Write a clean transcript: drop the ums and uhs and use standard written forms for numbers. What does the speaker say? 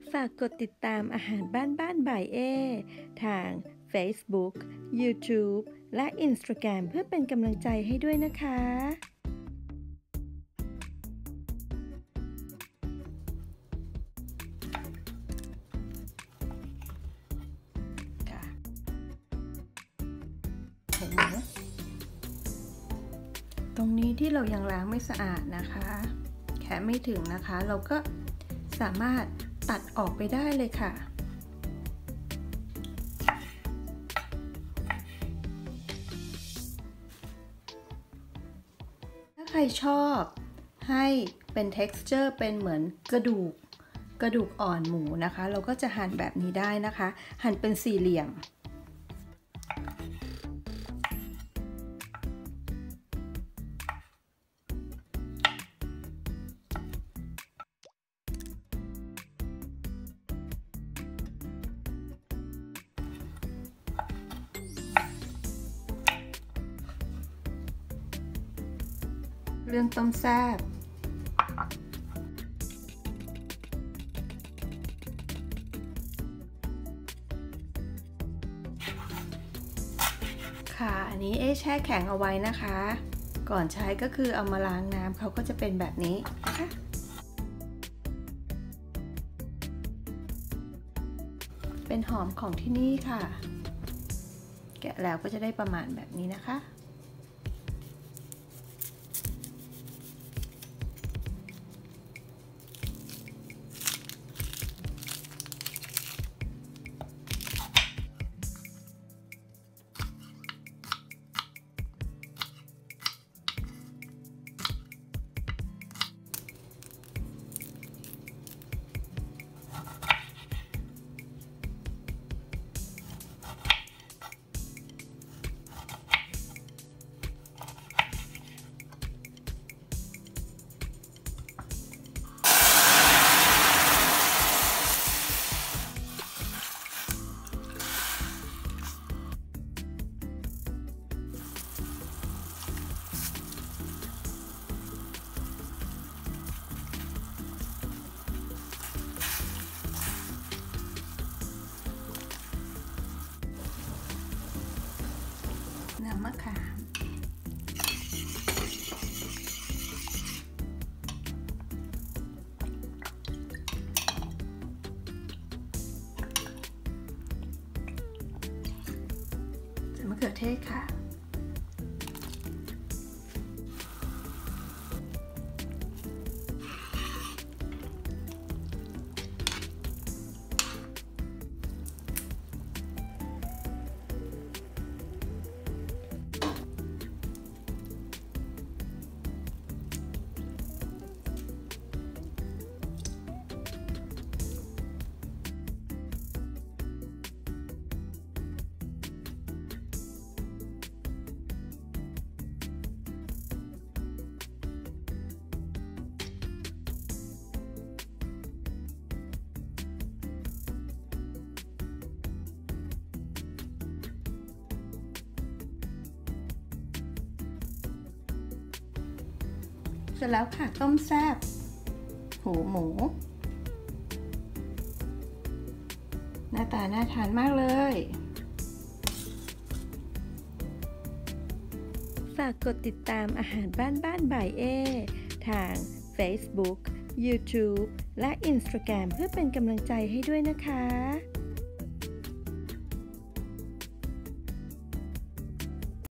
ฝากกดติดตามอาหารบ้านบ่ายเอทาง Facebook, YouTube และ Instagram เพื่อเป็นกำลังใจให้ด้วยนะคะตรงนี้ที่เรายังล้างไม่สะอาดนะคะแค่ไม่ถึงนะคะเราก็สามารถตัดออกไปได้เลยค่ะถ้าใครชอบให้เป็น texture เป็นเหมือนกระดูกอ่อนหมูนะคะเราก็จะหั่นแบบนี้ได้นะคะหั่นเป็นสี่เหลี่ยมเรื่องต้มแซ่บค่ะอันนี้แช่แข็งเอาไว้นะคะก่อนใช้ก็คือเอามาล้างน้ำเขาก็จะเป็นแบบนี้นะคะเป็นหอมของที่นี่ค่ะแกะแล้วก็จะได้ประมาณแบบนี้นะคะน้ำมะขามมะเขือเทศค่ะเสร็จแล้วค่ะต้มแซ่บหูหมูหน้าตาน่าทานมากเลยฝากกดติดตามอาหารบ้านบ่ายเอทาง Facebook, YouTube และ Instagram เพื่อเป็นกำลังใจให้ด้วยนะคะ